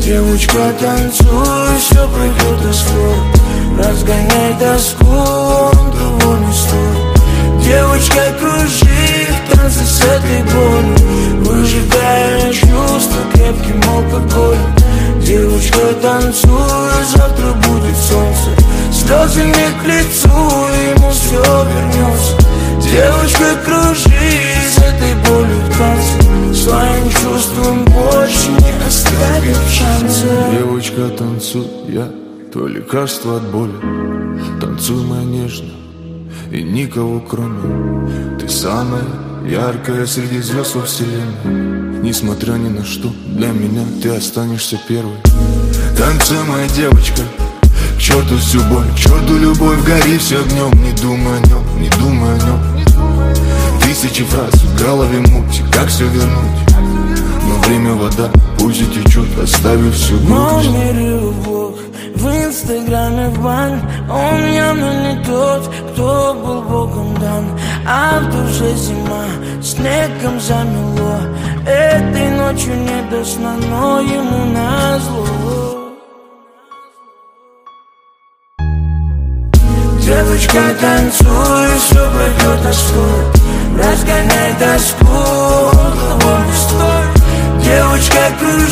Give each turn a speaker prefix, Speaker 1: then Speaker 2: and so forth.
Speaker 1: Девочка, танцуй, все пройдет освой. Разгоняй тоску, он того не стоит. Девочка, кружи в танце с этой болью, выжигая чувства крепким алкоголем. Девочка, танцуй, завтра будет солнце. Слезы не к лицу, ему все вернется. Девочка, кружи с этой болью в танце. Своим чувством больше не оставим шанса.
Speaker 2: Девочка, танцуй, я твое лекарство от боли. Танцуй, моя нежно, и никого кроме. Ты самая яркая среди звезд во вселенной. Несмотря ни на что, для меня ты останешься первой. Танцуй, моя девочка, к черту всю боль, к черту любовь, гори все огнем. Не думай о нем, не думай о нем. Тысячи фраз в голове мути, как все вернуть. Но время вода, пусть и течет, оставив всю грусть.
Speaker 1: Мой мир и Бог, в инстаграме в бан. Он явно не тот, кто был Богом дан. А в душе зима, снегом замело. Этой ночью не до сна, но ему назло. Девочка, танцуй, все пройдет освой. Разгоняй тоску, он того не стоит. Девочка, кружи